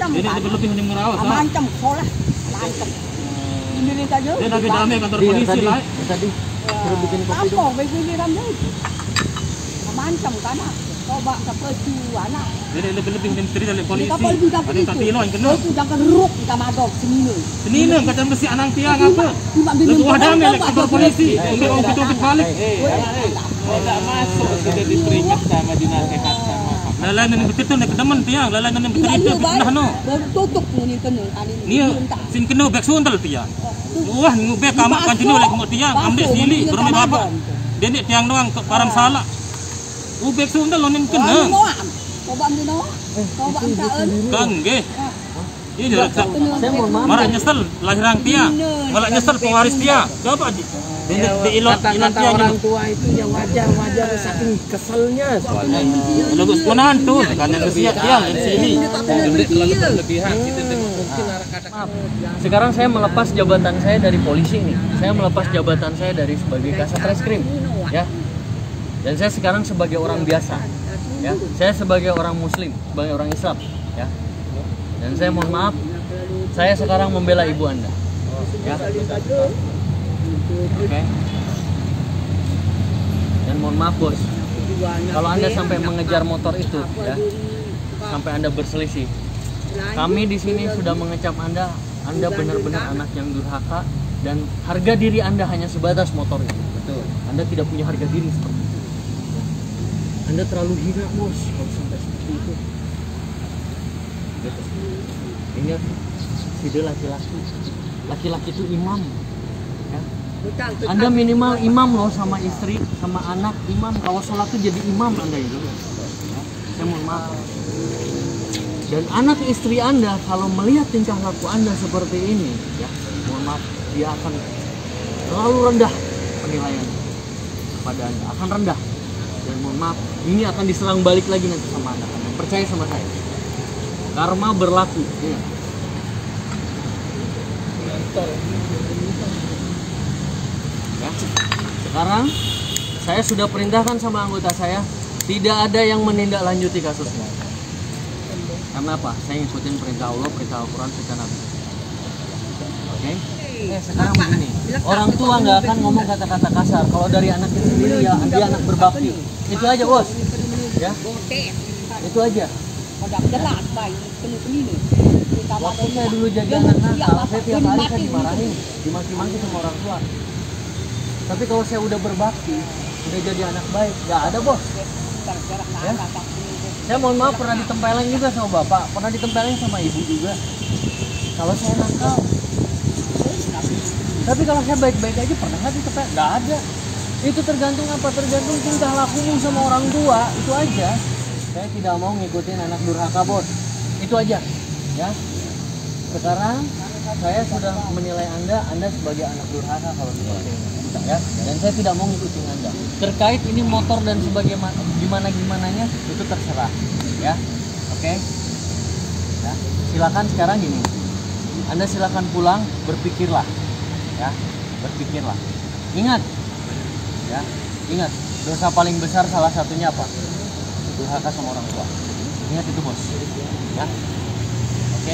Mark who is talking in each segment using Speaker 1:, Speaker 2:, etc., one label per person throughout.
Speaker 1: Ini lebih mending merawat.
Speaker 2: Mancam sekolah, mancam. Ini saja.
Speaker 1: Dia lagi damai kantor polisi lah.
Speaker 3: Tadi suruh bikin kopi dong.
Speaker 2: Apa begini ramai? Mancam kan? Coba seperti anak.
Speaker 1: Jadi lebih mending cerita dari polisi.
Speaker 2: Kapal juga
Speaker 1: Ada yang tino yang kena.
Speaker 2: Itu jangan ruk kita madok sini.
Speaker 1: Sini nih kata mesti anang tiang apa? Lalu ada yang kantor polisi. Untuk kita balik.
Speaker 4: Tidak masuk sudah diperingat sama dinas kesehatan.
Speaker 1: Lalan yang betul tu nak kedaman tiang. Lalan yang betul itu nah no.
Speaker 2: Tutup ni kena kali ni.
Speaker 1: Ni sin kena bek suntal tiang. Wah ngubek kamak continue lagi mau tiang. Ambil sili bermain apa? Dia ni tiang doang barang salah. Ubek suntal lonin kena.
Speaker 2: Coba ambil no. Coba ambil.
Speaker 1: Kang nggih. Ini
Speaker 3: Saya mohon maaf.
Speaker 1: marah nyesel lahirang tiang. Malah nyesel pewaris tiang. Coba aja.
Speaker 4: Kata orang tua itu yang wajar saking keselnya soalnya.
Speaker 1: Lebih punahan tuh karena kesiap tiang di sini.
Speaker 4: Berlebihan gitu mungkin kata-kata.
Speaker 3: Sekarang saya melepas jabatan saya dari polisi nih. Saya melepas jabatan saya dari sebagai Kasat Reskrim, ya. Dan saya sekarang sebagai orang biasa, ya. Saya sebagai orang Muslim, sebagai orang Islam, ya. Dan saya mohon maaf, saya sekarang membela ibu Anda, ya. Oke. Dan mohon maaf bos, kalau Anda sampai mengejar motor itu, ya, sampai Anda berselisih, kami di sini sudah mengecap Anda benar-benar anak yang durhaka dan harga diri Anda hanya sebatas motor itu. Betul. Anda tidak punya harga diri seperti itu. Anda terlalu hina bos kalau sampai seperti itu. Gitu. Ingat, tidak laki-laki itu imam. Ya. Anda minimal imam loh sama istri, sama anak imam. Kalau sholat itu jadi imam Anda itu. Ya. Saya mohon maaf. Dan anak istri Anda kalau melihat tingkah laku Anda seperti ini, ya, mohon maaf, dia akan terlalu rendah penilaian kepada Anda, akan rendah. Dan mohon maaf, ini akan diserang balik lagi nanti sama Anda. Percaya sama saya. Karma berlaku. Ya. Ya. Sekarang saya sudah perintahkan sama anggota saya, tidak ada yang menindaklanjuti kasusnya. Karena apa? Saya ngikutin perintah Allah, perintah Al-Quran, perintah Nabi. Oke? Sekarang begini, orang tua nggak akan ngomong kata-kata kasar. Kalau dari anaknya sendiri ya, dia anak berbakti. Itu aja bos. Ya? Itu aja. Waktu saya dulu jadi anak nakal, saya tiap hari saya dimarahin, dimaki-maki sama orang tua. Tapi kalau saya udah berbakti, udah jadi anak baik, nggak ada bos. Ya? Saya mohon maaf pernah ditempeleng juga sama bapak, pernah ditempeleng sama ibu juga. Kalau saya nakal. Tapi kalau saya baik-baik aja pernah nggak ditempeleng? Nggak ada. Itu tergantung apa? Tergantung tingkah lakumu sama orang tua, itu aja. Saya tidak mau ngikutin anak durhaka bos. Itu aja. Ya. Sekarang saya sudah menilai Anda sebagai anak durhaka kalau seperti ini. Ya, dan saya tidak mau ngikutin Anda. Terkait ini motor dan sebagaimana gimananya itu terserah, ya. Oke. Ya, silakan sekarang gini. Anda silakan pulang, berpikirlah. Ya, berpikirlah. Ingat. Ya, ingat, dosa paling besar salah satunya apa? Durhaka sama orang tua. Ingat itu, bos. Ya. Oke.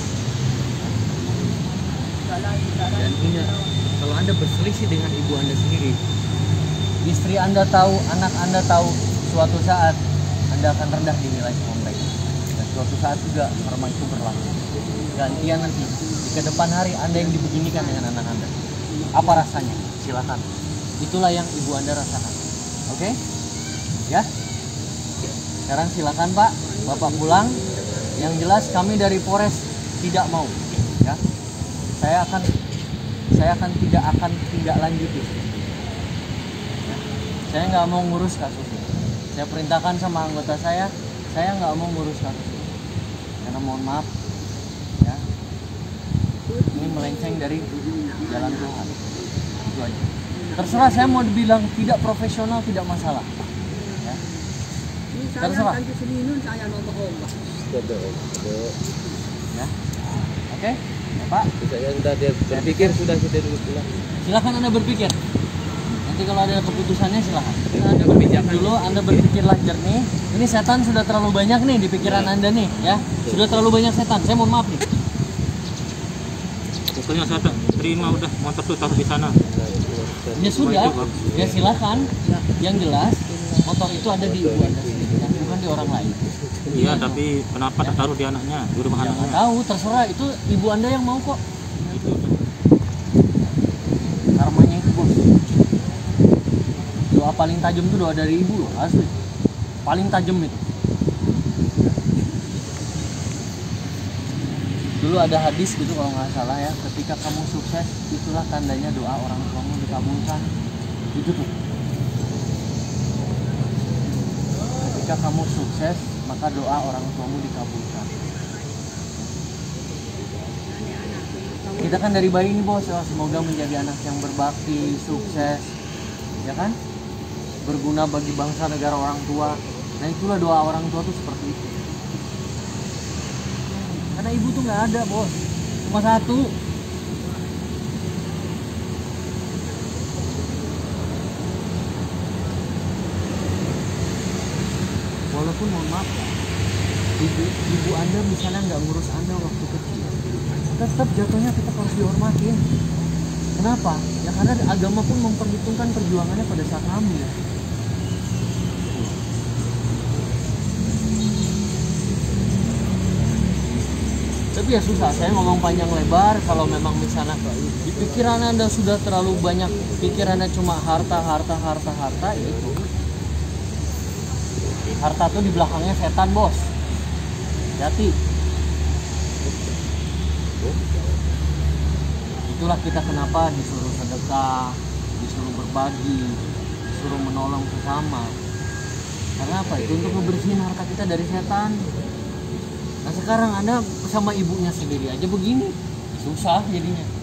Speaker 3: Dan ingat, kalau Anda berselisih dengan ibu Anda sendiri, istri Anda tahu, anak Anda tahu, suatu saat Anda akan rendah dinilai sama mereka. Dan suatu saat juga karma itu berlaku. Gantian nanti, di kedepan hari Anda yang dibeginikan dengan anak Anda. Apa rasanya? Silakan. Itulah yang ibu Anda rasakan. Oke? Ya? Sekarang silakan Pak, Bapak pulang. Yang jelas kami dari Polres tidak mau. Ya? Saya tidak akan lanjuti. Ya. Saya nggak mau ngurus kasus ini. Saya perintahkan sama anggota saya nggak mau ngurus kasus ini. Karena mohon maaf, ya, ini melenceng dari jalan Tuhan. Itu aja. Terserah saya mau dibilang tidak profesional, tidak masalah. Ya. Terserah. Ya. Oke? Ya, Pak.
Speaker 4: Saya sudah berpikir sudah dulu pulang.
Speaker 3: Silakan Anda berpikir. Ya. Nanti kalau ada keputusannya silahkan. Anda berpikir dulu, Anda berpikirlah jernih. Ini setan sudah terlalu banyak nih di pikiran Anda nih, ya. Sudah terlalu banyak setan. Saya mohon maaf nih.
Speaker 1: Pokoknya saya tak terima udah motor tuh taruh di sana.
Speaker 3: Ya sudah, ya silakan. Yang jelas motor itu ada di ibu Anda sendiri, dan bukan di orang lain.
Speaker 1: Iya, tapi kenapa tak taruh di anaknya, di rumah
Speaker 3: Ya nggak
Speaker 1: anaknya?
Speaker 3: tahu, terserah. Itu ibu Anda yang mau kok.
Speaker 1: Itu.
Speaker 3: Karmanya itu bos. Doa paling tajam itu doa dari ibu loh, asli. Paling tajam itu. Dulu ada hadis gitu kalau nggak salah ya, ketika kamu sukses itulah tandanya doa orang tuamu dikabulkan. Itu tuh. Ketika kamu sukses maka doa orang tuamu dikabulkan. Kita kan dari bayi ini bos, oh, semoga menjadi anak yang berbakti, sukses, ya kan? Berguna bagi bangsa, negara, orang tua. Nah itulah doa orang tua tuh seperti itu. Karena ibu tuh nggak ada bos, cuma satu. Walaupun mohon maaf ya, ibu Anda misalnya nggak ngurus Anda waktu kecil, tetap jatuhnya kita harus dihormatin. Kenapa? Ya karena agama pun memperhitungkan perjuangannya pada saat hamil. Tapi ya susah, saya ngomong panjang lebar. Kalau memang misalnya di pikiran Anda sudah terlalu banyak, pikirannya cuma harta, ya itu. Harta tuh di belakangnya setan bos. Hati. Itulah kita kenapa disuruh sedekah, disuruh berbagi, disuruh menolong sesama. Karena apa? Itu untuk membersihin harta kita dari setan. Nah sekarang Anda sama ibunya sendiri aja begini, susah jadinya.